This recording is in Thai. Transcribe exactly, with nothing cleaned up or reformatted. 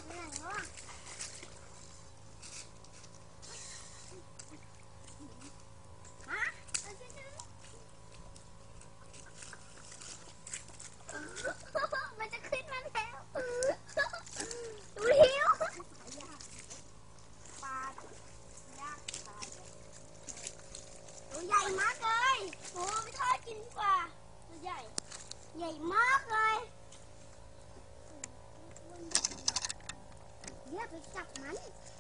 ไหนวะฮะมันจะขึ้นมาแล้วดูหิวปลาย่างปลาตัวใหญ่มากเลยโอ้ไปทอดกินดีกว่าตัวใหญ่ใหญ่มากเลยเดี๋ยวไปจับมัน